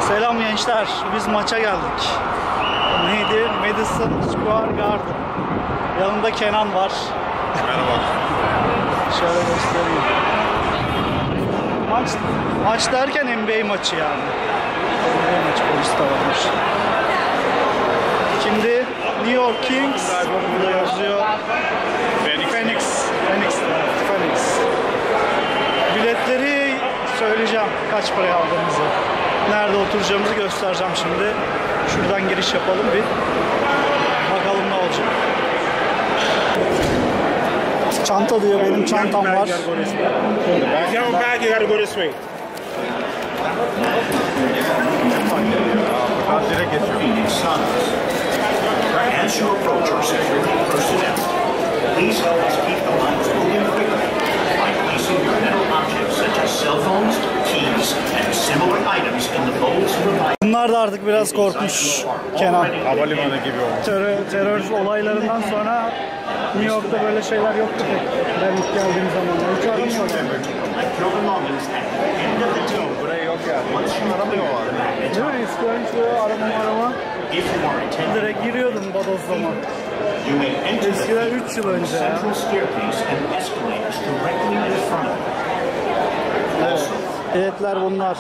Selam gençler, biz maça geldik. Neydi? Madison Square Garden. Yanımda Kenan var. Merhaba. Şöyle göstereyim. Maç derken NBA maçı yani. NBA maçı, polis de varmış. Şimdi New York Kings burada yazıyor. Phoenix. Biletleri söyleyeceğim kaç paraya aldığımızı. Nerede oturacağımızı göstereceğim şimdi. Şuradan giriş yapalım bir. Bakalım ne olacak. Çanta diyor, benim çantam var. Bag, you gotta go this way. As you approach our security personnel, please help us keep the lines moving quickly by placing your metal objects such as cell phones, keys, and similar items in the bowls provided. Bunlar da artık biraz korkmuş Kenan. Havalimanı gibi olmuş. Terör olaylarından sonra New York'ta böyle şeyler yoktu pek. Ben ilk geldiğim zaman. Hiç aramıyordum. Buraya yok yani. Hiç aramıyorlar. Değil mi? Eskiden şöyle arama. Direkt giriyordum bodozlama. Eskiden 3 yıl önce ya. Evet. Biletler bunlar.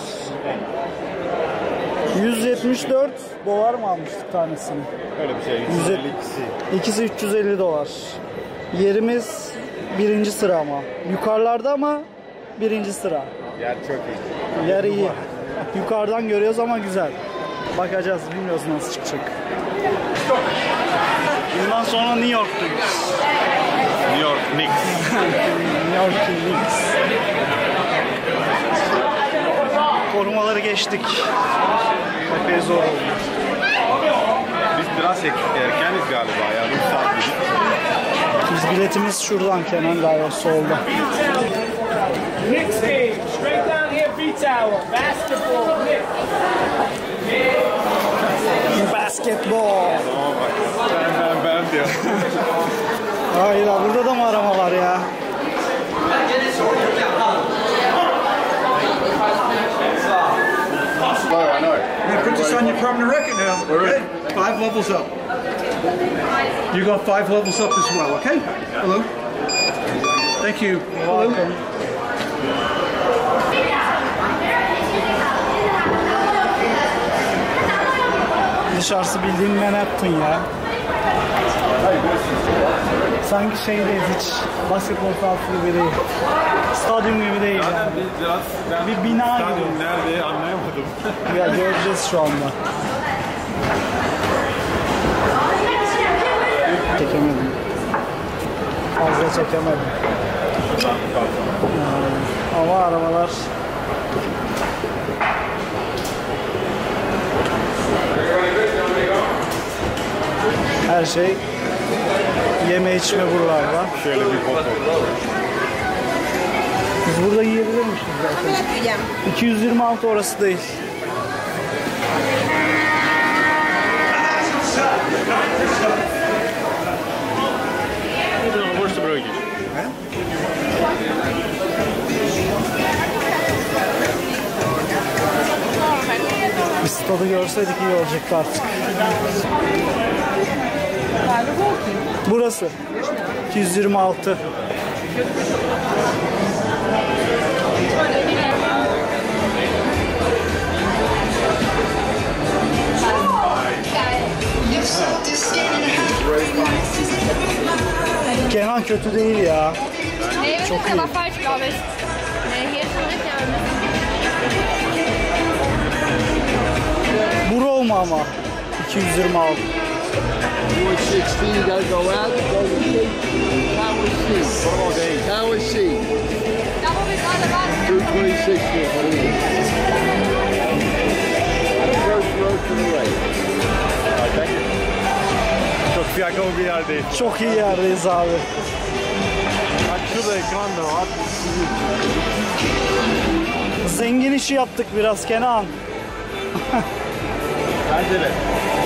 174 dolar mı almıştık tanesini? Öyle bir şey. 150 ikisi 350 dolar. Yerimiz birinci sıra ama. Yukarılarda ama birinci sıra. Yer çok iyi. Yer iyi. Yukarıdan görüyoruz ama güzel. Bakacağız, bilmiyoruz nasıl çıkacak. Bundan sonra New York'tayız. New York Knicks. New York Knicks. Korumaları geçtik. Epey zor oldu. Biz biraz erkeniz galiba ya. Bir saat gidip. Biz biletimiz şuradan Kenan galiba solda. Knicks game, straight down here, B-Tower, basketball, Knicks. Basketball. Tamam bak. Ben diyor. Hayır, burada da mı arama var ya? Yeah, Princess Son, you're from the record now. All right. 5 levels up. You go 5 levels up as well, okay? Hello? Thank you. Hello? Dışarısı bildiğin Manhattan ya. Sanki şeydeyiz, hiç basketbol sahası gibi değil. Stadyum gibi değil yani. Bir bina gibi. Nerede anlayamadım. Ya göreceğiz şu anda. Çekemedim. Fazla çekemedim. Ama arabalar... Her şey yeme içme buralarda. Şöyle bir foto. Biz burada yiyebilirmişiz zaten. 226 orası değil. Burası bölge. Biz stadı görseydik iyi olacaktı artık. Burası 226. Kenan kötü değil ya. Çok iyi. Aber falsch, glaube ich. Hier ist schon richtig. Bu Roma ama 226. 416 gotta go out, go to C. Tower C. Da wo wir gerade waren. 226 here, what is it? First row to the right. Çok fiyakalı bir yer değil. Çok iyi yerdeyiz abi. Bak şurada ekran da var. Zengin işi yaptık biraz Kenan. Bence de.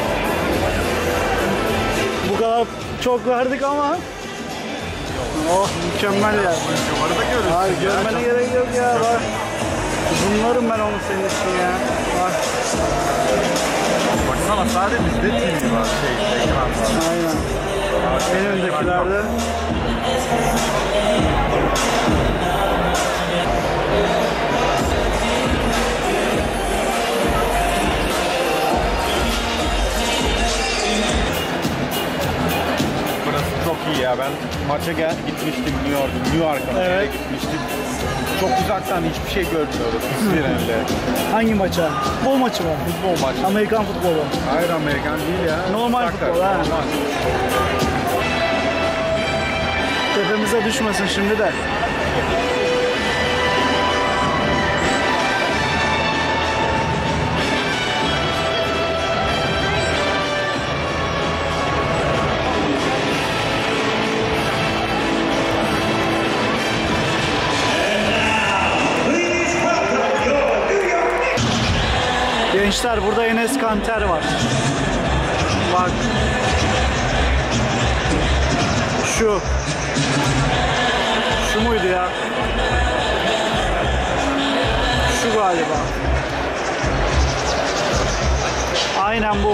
Bu kadar çok verdik ama. Oh, mükemmel yer. Yukarıda görüyorsun. Hayır, görmene gerek yok ya. Bak. Bunlarım ben onu senin için ya. Bak. Baksana sadece bizde TV var ekran var. Aynen. En öndekilerde. Burası çok iyi ya. Ben maça gitmiştim New York'a Evet. gitmiştim. Çok uzaktan hiçbir şey görmüyoruz. İsviren'de. Hangi maça? Futbol maçı mı? Futbol maçı. Amerikan futbolu. Hayır Amerikan değil ya. Normal Soccer. futbol ha. Normal. Tepemize düşmesin şimdi de. Gençler burada Enes Kanter var. Bak. Şu muydu ya? Şu galiba. Aynen bu.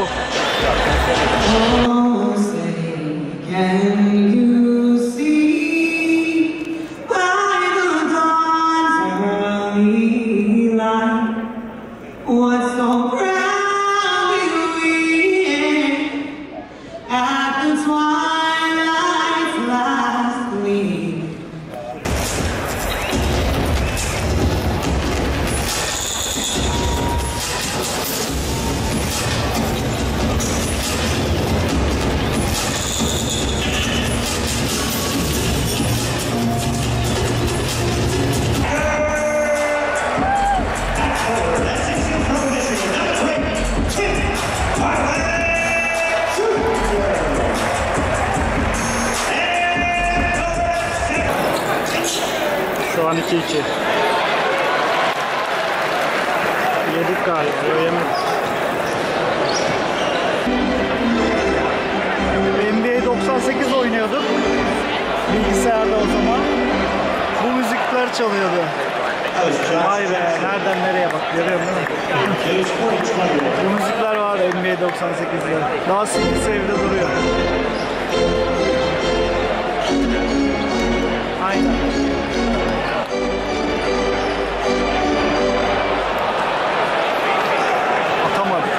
What's so proud we at the twilight's last gleam. Şu an 2-2. Yedik galiba. Yok, yemedik. NBA 98 oynuyorduk. Bilgisayarda o zaman. Bu müzikler çalıyordu. Vay be. Nereden nereye bak. Görüyor musun? Bu müzikler var NBA 98'de. Daha CD'si evde duruyor. Aynen. Atamadı.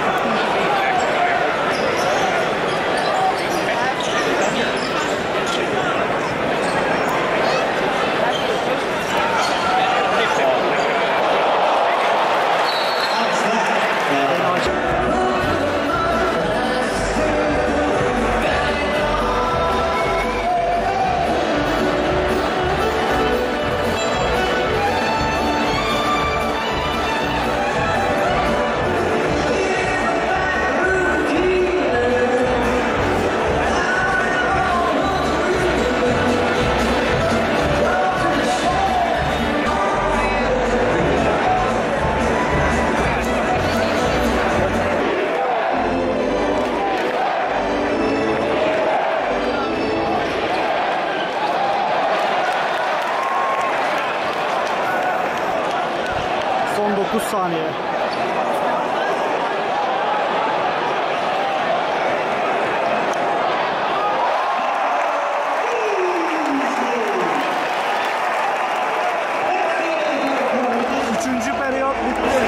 Son 9 saniye. Üçüncü periyot bitti.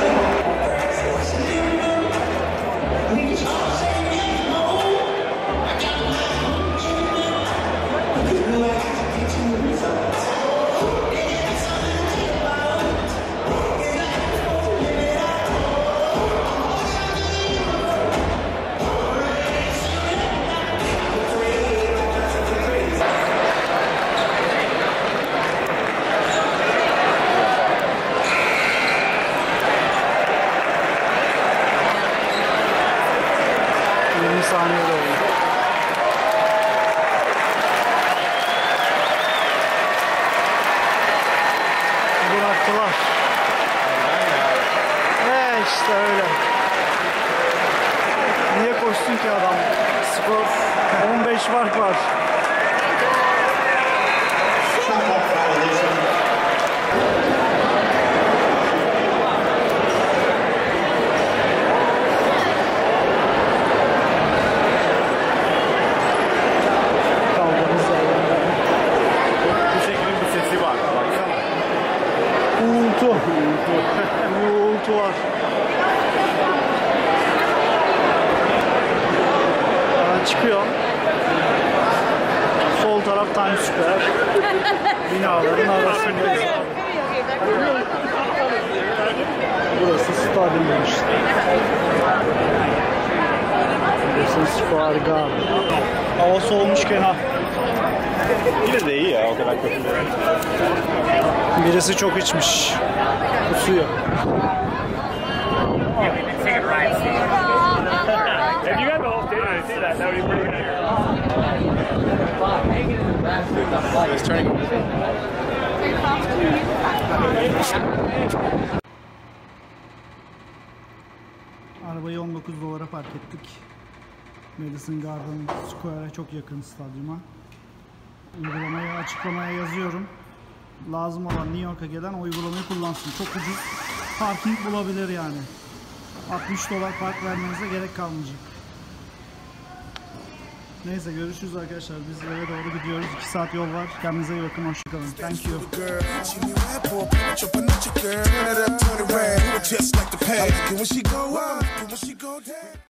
Saniye oldu. Bıraktılar. İşte öyle. Niye koşsun ki adam? Skor 15 fark var. Uğultu. Uğultu var. Çıkıyor. Sol taraf Times Square. Binaların arasında. Burası stadyum işte. Burası Square Garden. Hava soğumuşken ha. Yine de iyi ya, o kadar kötü değil. Birisi çok içmiş. Kusuyor. If you got the whole day to see that, that would be pretty nice. It's turning. Arabayı $19 park ettik. Madison Garden Square'a çok yakın stadyuma. Uygulamayı açıklamaya yazıyorum. Lazım olan New York'a gelen o uygulamayı kullansın. Çok ucuz parking bulabilir yani. $60 park vermenize gerek kalmayacak. Neyse görüşürüz arkadaşlar. Biz eve doğru gidiyoruz. 2 saat yol var. Kendinize iyi bakın. Hoşçakalın. Thank you.